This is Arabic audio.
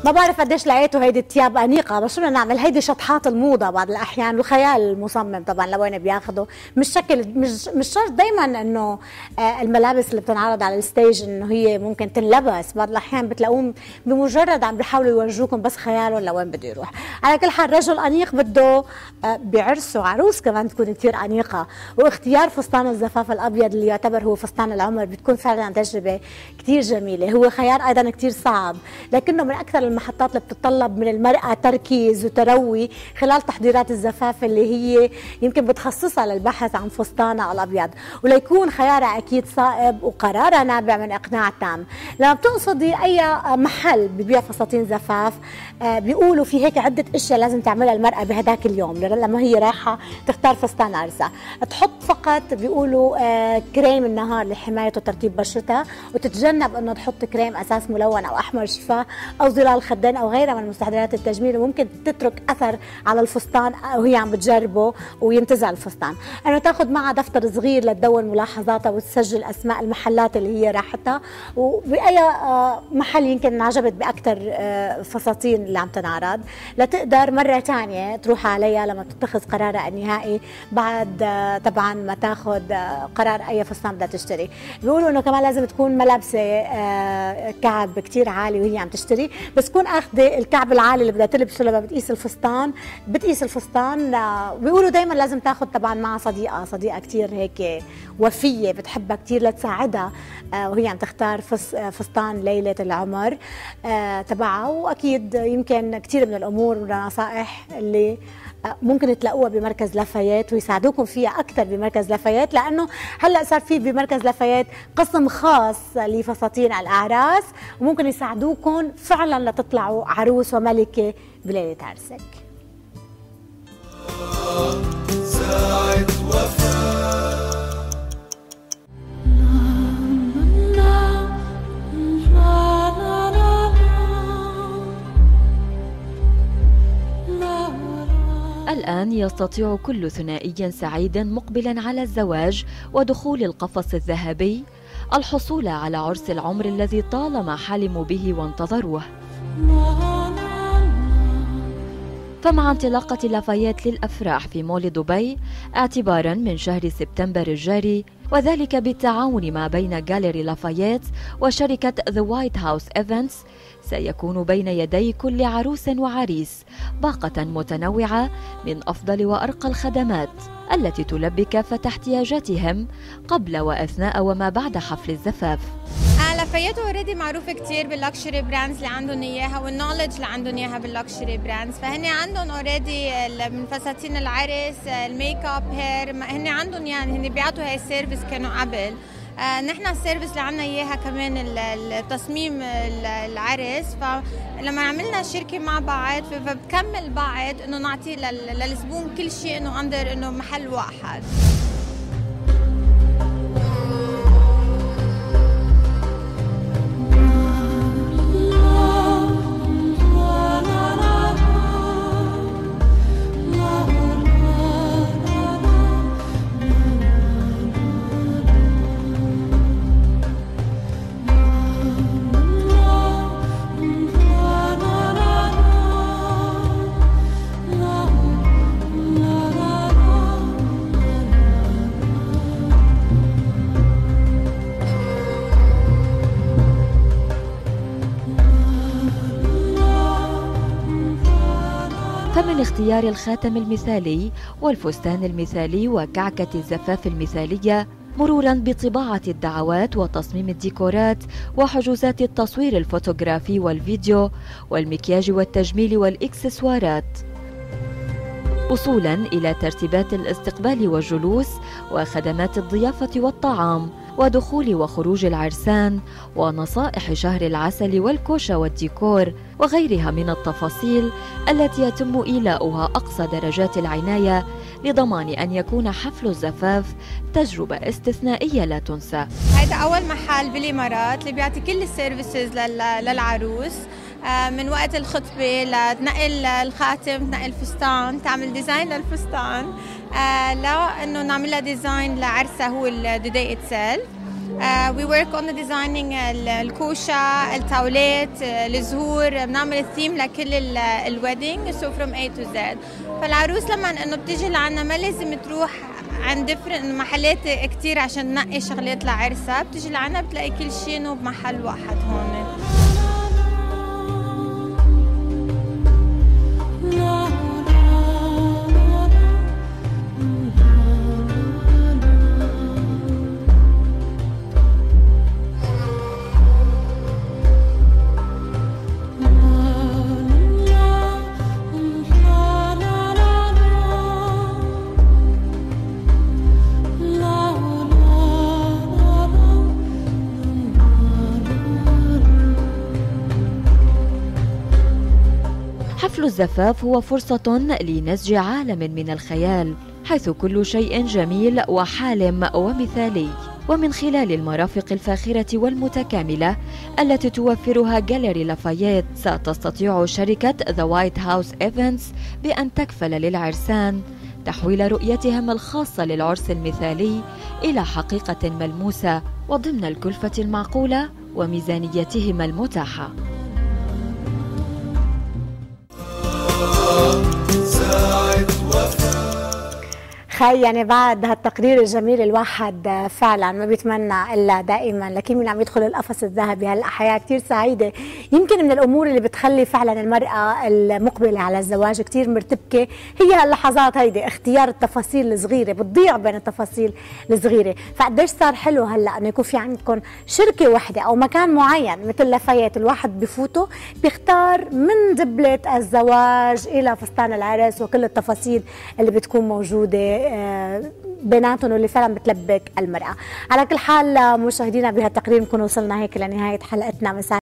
ما بعرف قديش لقيتوا هيدي الثياب انيقه، بس شو بدنا نعمل؟ هيدي شطحات الموضه بعض الاحيان وخيال المصمم طبعا لوين بياخده. مش شكل، مش شرط دائما انه الملابس اللي بتنعرض على الستيج انه هي ممكن تنلبس، بعض الاحيان بتلاقوهم بمجرد عم بيحاولوا يورجوكم بس خيالهم لوين بده يروح. على كل حال رجل انيق بده بعرسه عروس كمان تكون كثير انيقه، واختيار فستان الزفاف الابيض اللي يعتبر هو فستان العمر بتكون فعلا تجربه كثير جميله. هو خيار ايضا كثير صعب، لكنه من اكثر المحطات اللي بتتطلب من المراه تركيز وتروي خلال تحضيرات الزفاف اللي هي يمكن بتخصصها للبحث عن فستانها الابيض، وليكون خيارها اكيد صائب وقرارها نابع من اقناع تام. لما بتقصدي اي محل ببيع فساتين زفاف بيقولوا في هيك عده اشياء لازم تعملها المراه بهداك اليوم لما هي رايحه تختار فستان عرسها. تحط فقط بيقولوا كريم النهار لحمايه وترطيب بشرتها، وتتجنب انه تحط كريم اساس ملون او احمر شفاه او ظلال خدين او غيرها من مستحضرات التجميل، وممكن تترك اثر على الفستان وهي عم بتجربه وينتزع الفستان. انه تاخذ معها دفتر صغير لتدون ملاحظاتها وتسجل اسماء المحلات اللي هي راحتها، وباي محل يمكن انعجبت باكثر فساتين اللي عم تنعرض، لتقدر مره ثانيه تروح عليها لما تتخذ قرارها النهائي بعد طبعا ما تاخذ قرار اي فستان بدها تشتري. بيقولوا انه كمان لازم تكون ملابسه كعب كثير عالي وهي عم تشتري، بس تكون اخذه الكعب العالي اللي بدها تلبسه لما بتقيس الفستان. بيقولوا دائما لازم تاخذ طبعا معها صديقه كثير هيك وفيه بتحبها كثير لتساعدها وهي عم تختار فستان ليله العمر تبعها. واكيد يمكن كثير من الامور والنصائح اللي ممكن تلاقوها بمركز لافايت ويساعدوكم فيها اكثر بمركز لافايت، لانه هلا صار في بمركز لافايت قسم خاص لفساتين الاعراس، وممكن يساعدوكم فعلا لتطلعوا عروس وملكه بليله عرسك. ساعة وفاء. الآن يستطيع كل ثنائي سعيد مقبل على الزواج ودخول القفص الذهبي الحصول على عرس العمر الذي طالما حلموا به وانتظروه. فمع انطلاقة لافايت للأفراح في مول دبي اعتباراً من شهر سبتمبر الجاري، وذلك بالتعاون ما بين جاليري لافايت وشركة The White House Events، سيكون بين يدي كل عروس وعريس باقة متنوعة من أفضل وأرقى الخدمات التي تلبي كافة احتياجاتهم قبل وأثناء وما بعد حفل الزفاف. لافايت اوريدي معروفه كثير باللكشري براندز اللي عندهم اياها والنولج اللي عندهم اياها باللكشري براندز، فهن عندهم اوريدي من فساتين العرس، الميك اب، هير، هن عندهم يعني هن بيعطوا هاي السيرفيس كانوا قبل. نحن السيرفيس اللي عندنا اياها كمان التصميم العرس، فلما عملنا شركه مع بعض فبكمل بعض انه نعطي للزبون كل شيء انه اندر انه محل واحد. فمن اختيار الخاتم المثالي والفستان المثالي وكعكة الزفاف المثالية، مروراً بطباعة الدعوات وتصميم الديكورات وحجوزات التصوير الفوتوغرافي والفيديو والمكياج والتجميل والإكسسوارات، وصولاً إلى ترتيبات الاستقبال والجلوس وخدمات الضيافة والطعام ودخول وخروج العرسان ونصائح شهر العسل والكوشة والديكور وغيرها من التفاصيل التي يتم إيلاؤها أقصى درجات العناية لضمان أن يكون حفل الزفاف تجربة استثنائية لا تنسى. هذا أول محل بالإمارات اللي بيعطي كل السيرفيسز للعروس، من وقت الخطبة لتنقل الخاتم، تنقل الفستان، تعمل ديزاين للفستان، لأنه نعملها ديزاين لعرسها هو الدي اتسيلف. we work on the designing الكوشة، الطاولات، الزهور، بنعمل الثيم لكل الويدنج so from A to Z. فالعروس لما انه بتيجي لعنا ما لازم تروح عند محلات كتير عشان تنقي شغلات لعرسها، بتيجي لعنا بتلاقي كل شيء انه بمحل واحد هون. حفل الزفاف هو فرصة لنسج عالم من الخيال، حيث كل شيء جميل وحالم ومثالي، ومن خلال المرافق الفاخرة والمتكاملة التي توفرها جاليري لافاييت ستستطيع شركة ذا وايت هاوس إيفنتس بأن تكفل للعرسان تحويل رؤيتهم الخاصة للعرس المثالي إلى حقيقة ملموسة وضمن الكلفة المعقولة وميزانيتهم المتاحة. خي يعني بعد هالتقرير الجميل الواحد فعلا ما بيتمنى الا دائما لكن من عم يدخل القفص الذهبي. هلا حياه كثير سعيده، يمكن من الامور اللي بتخلي فعلا المراه المقبله على الزواج كثير مرتبكه هي اللحظات هيدي، اختيار التفاصيل الصغيره، بتضيع بين التفاصيل الصغيره. فقديش صار حلو هلا انه يكون في عندكم شركه وحده او مكان معين مثل لافاييت، الواحد بفوته بيختار من دبله الزواج الى فستان العرس وكل التفاصيل اللي بتكون موجوده بيناتهم واللي فعلا بتلبك المرأة. على كل حال مشاهدينا بهالتقرير نكون وصلنا هيك لنهاية حلقتنا.